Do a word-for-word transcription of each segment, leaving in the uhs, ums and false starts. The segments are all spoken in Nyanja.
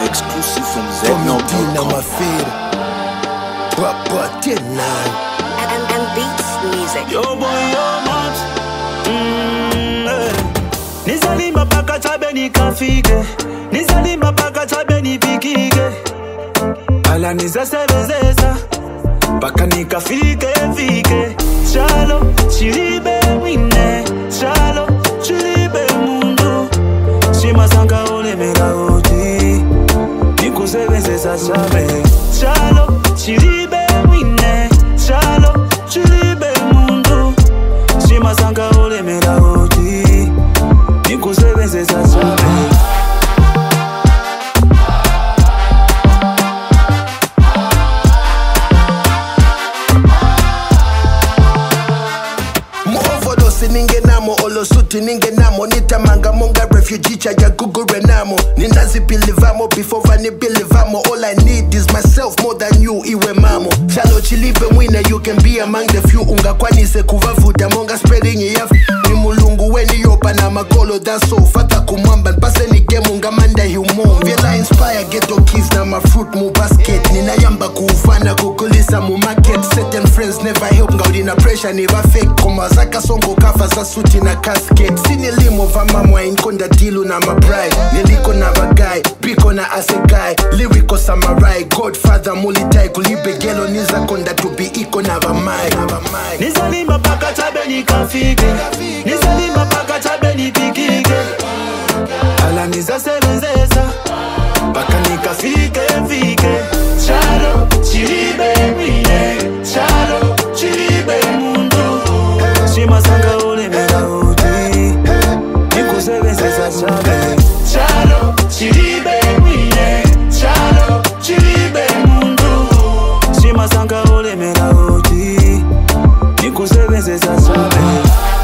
Exclusive from Z From dot Medina, com. my feed. Proper ten nine. And, and beats music. Yo boy, yo mat. Mm, eh. Nizali mapaka tabeni kafike. Nizali mapaka tabeni pikike. Ala nizasebenzesa paka nikafike fike. Chalo, chilibe wine. Chalo, chilibe mundu. Shima sanka ole mera oti. Nikusebenzesa chabe. Chalo, chilibe wine. Chalo, chilibe mundu. Shima sanka ole mera oti. Nikusebenzesa chabe. Ninge namo olo suti ninge namo nitamanga monga refugee chaja gugure namo ninazi bilivamo before vani bilivamo. All I need is myself more than you iwe mamo. Chalo chilipe mwine, you can be among the few. Unga kwanise kuvavuta monga spreading ya ni mulungu weni yopa na makolo. That's all fata kumwamba npase ni game unga manda humo. Vela inspire ghetto kids na ma fruit mu basket. Nina yamba kuufana kukulisa mu market. Certain friends never help ngaudi na pressure never fake. Koma zaka songo kafa za suti na casket. Sini limo vama mwa inkonda dilu na my bride. Niliko na bagay, piko na asegai. Lyrical samurai, godfather mulitai. Kulibe gelo niza konda to be iko na vamai. Nizali mapaka tabeni kafike. Nizali mapaka tabeni pikike. Ala nizasebenzesa paka nikafike fike. Chalo, chilibe wine. Chalo, chilibe mundu. Shima sanga ole mera oti. Nikusebenzesa chabe. Chalo, chilibe wine. Chalo, chilibe mundu. Shima sanga ole mera oti. Nikusebenzesa chabe.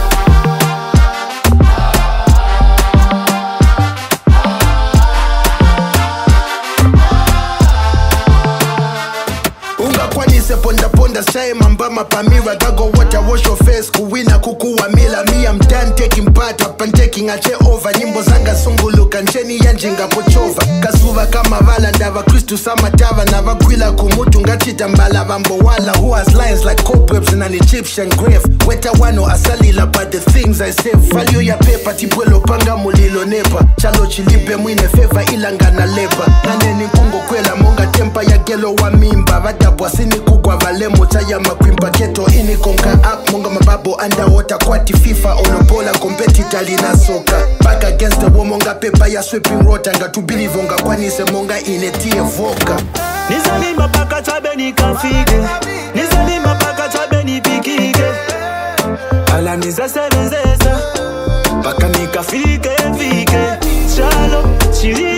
Ponda ponda say mambama pamira. Gago water wash your face kuwina kukuwa mila. Me I'm done taking part up and taking a chair over. Nyimbo zanga sunguluka ncheni yanjinga pochova. Kasuva kama vala ndava Kristu samatava. Nava kwila kumutu ngachita mbala vambo wala. Who has lines like cobwebs in an Egyptian grave. Weta wano asalila but the things I save. Value ya pepa tipwelo panga mulilo nepa. Chalo chilipe mwine feva ilanga na lepa. Nane ni kungo kwela monga tempa ya gelo wa mimba. Vadabwa sini kugwa valemo chaya makwimba keto ini konka up. Monga mababo underwater kwati FIFA. Olopola competitor lina soka. Back against the wall monga pepa ya sweeping rota. Nga to believe onga kwanise monga inetie voka. Nizali mapaka tabeni kafike. Nizali mapaka tabeni pikike. Ala nizasebenzesa paka nikafike fike. Chalo, chili